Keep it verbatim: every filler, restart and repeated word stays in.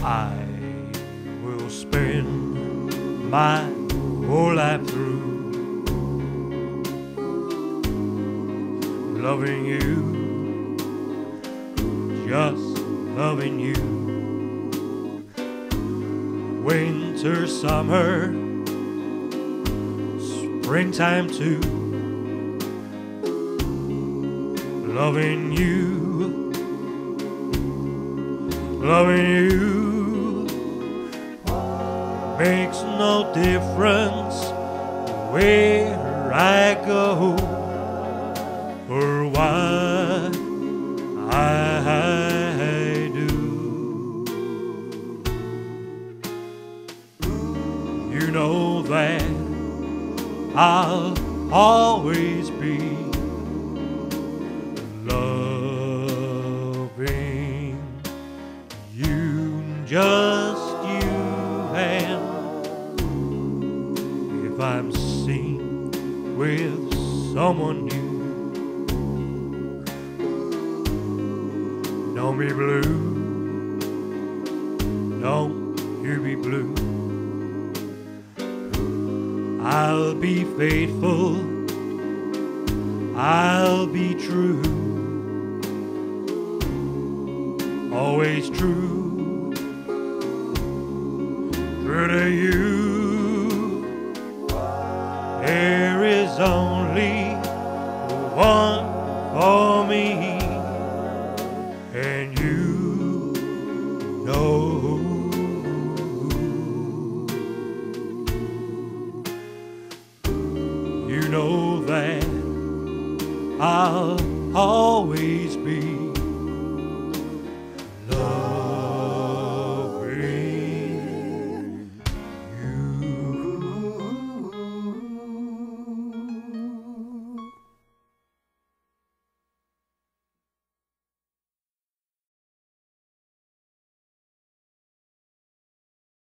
I will spend my whole life through loving you, just loving you. Winter, summer, springtime too. Loving you, loving you makes no difference where I go or what I do. You know that I'll always be loving you, just you, and if I'm seen with someone new, don't be blue, don't you be blue. I'll be faithful, I'll be true, always true, true to you. There is only one for me, and you know. You know that I'll always be